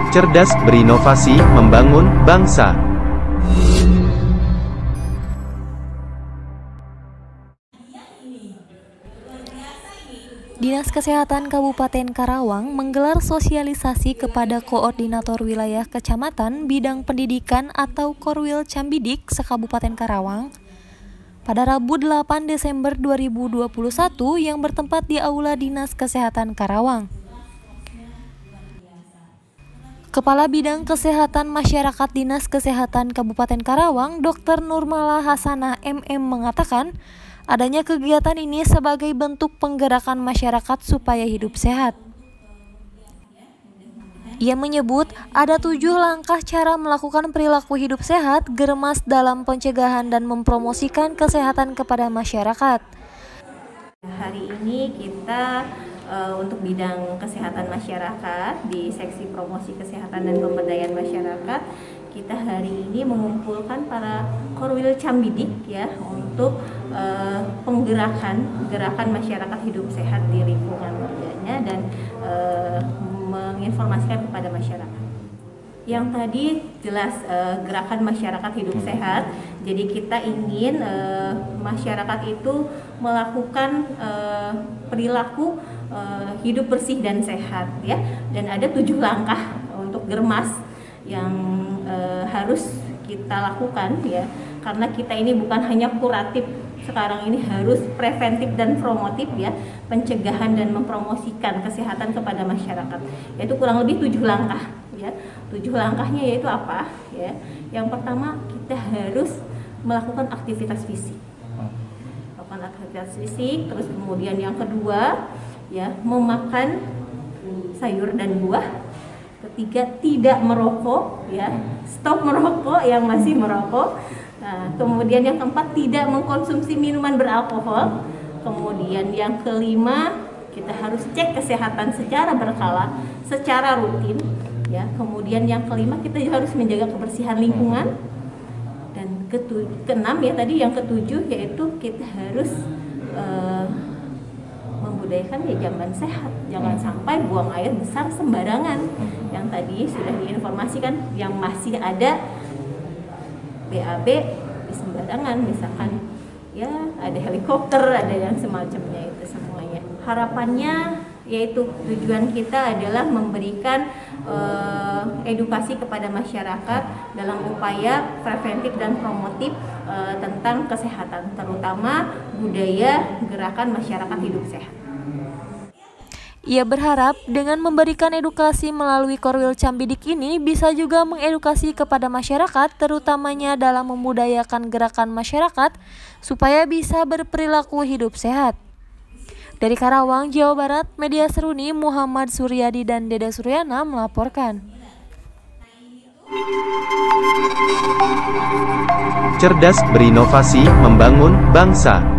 Cerdas berinovasi, membangun bangsa. Dinas Kesehatan Kabupaten Karawang menggelar sosialisasi kepada Koordinator Wilayah Kecamatan Bidang Pendidikan atau Korwil Cambidik se-Kabupaten Karawang pada Rabu 8 Desember 2021 yang bertempat di Aula Dinas Kesehatan Karawang. Kepala Bidang Kesehatan Masyarakat Dinas Kesehatan Kabupaten Karawang, Dr. Nurmala Hasanah MM mengatakan, adanya kegiatan ini sebagai bentuk penggerakan masyarakat supaya hidup sehat. Ia menyebut ada 7 langkah cara melakukan perilaku hidup sehat geremas dalam pencegahan dan mempromosikan kesehatan kepada masyarakat. Hari ini kita untuk bidang kesehatan masyarakat di seksi promosi kesehatan dan pemberdayaan masyarakat, kita hari ini mengumpulkan para Korwil Cambidik ya untuk gerakan masyarakat hidup sehat di lingkungan kerjanya dan menginformasikan kepada masyarakat. Yang tadi jelas gerakan masyarakat hidup sehat. Jadi kita ingin masyarakat itu melakukan perilaku hidup bersih dan sehat ya. Dan ada 7 langkah untuk germas yang harus kita lakukan ya. Karena kita ini bukan hanya kuratif, sekarang ini harus preventif dan promotif ya, pencegahan dan mempromosikan kesehatan kepada masyarakat. Yaitu kurang lebih 7 langkah ya. 7 langkahnya yaitu apa ya? Yang pertama, kita harus melakukan aktivitas fisik. Melakukan aktivitas fisik, terus kemudian yang kedua ya, memakan sayur dan buah. Ketiga, tidak merokok ya. Stop merokok yang masih merokok. Nah, kemudian yang keempat, tidak mengkonsumsi minuman beralkohol. Kemudian yang kelima, kita harus cek kesehatan secara berkala, secara rutin ya. Kemudian yang kelima, kita harus menjaga kebersihan lingkungan. Dan keenam ya tadi, yang ketujuh yaitu kita harus membudayakan ya jamban sehat. Jangan sampai buang air besar sembarangan. Yang tadi sudah diinformasikan, yang masih ada BAB di sembarangan, misalkan ya ada helikopter, ada yang semacamnya, itu semuanya. Harapannya yaitu tujuan kita adalah memberikan edukasi kepada masyarakat dalam upaya preventif dan promotif tentang kesehatan, terutama budaya gerakan masyarakat hidup sehat. Ia berharap dengan memberikan edukasi melalui Korwil Cambidik ini bisa juga mengedukasi kepada masyarakat, terutamanya dalam membudayakan gerakan masyarakat supaya bisa berperilaku hidup sehat. Dari Karawang, Jawa Barat, Media Seruni Muhammad Suryadi dan Deda Suryana melaporkan. Cerdas berinovasi, membangun bangsa.